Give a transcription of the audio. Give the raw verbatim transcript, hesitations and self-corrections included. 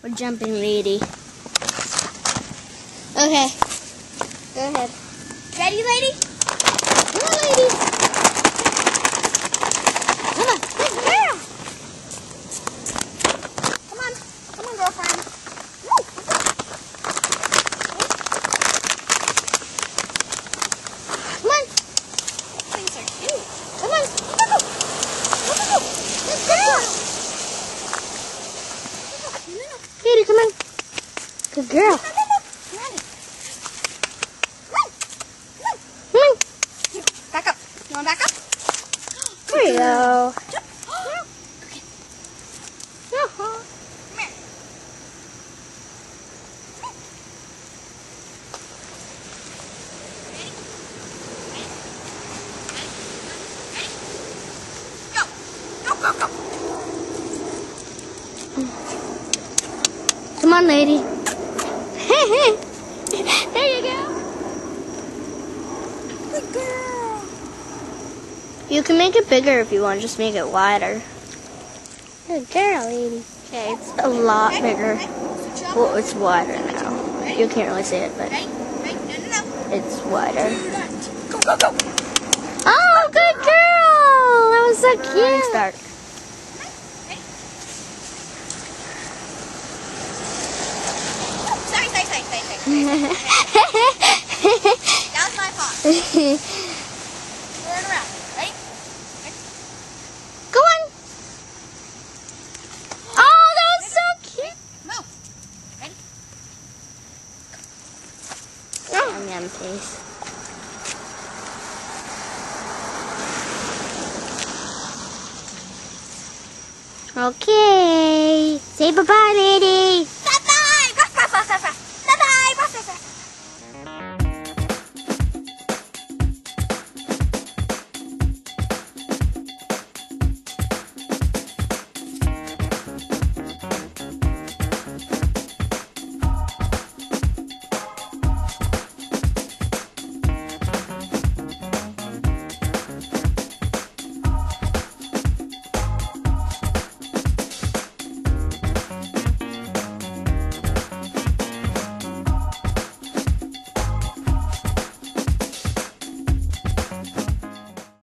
We're jumping, lady. Okay. Go ahead. Ready, lady? Come on, lady. Come on. Good girl. Come on. Come on, girlfriend. Woo. Come on. Things are cute. Come on. Go, go. Go, go, go. Good girl. Lady, come on. Good girl. Back up. You want to back up? There you go. Jump. Okay. No. Come here. Ready? Ready? Ready? Go. Go, go, go. Come on, lady. There you go. Good girl. You can make it bigger if you want. Just make it wider. Good girl, lady. Okay, it's a lot bigger. Well, it's wider now. You can't really see it, but it's wider. Go, go, go. Oh, good girl. That was so cute. Start. Sorry, sorry, sorry, sorry, sorry. That was my fault. Turn around. Ready? Ready? Go on. Oh, that was so cute. Move. Ready? Oh. Yum, yum, please. Okay. Say bye-bye, lady.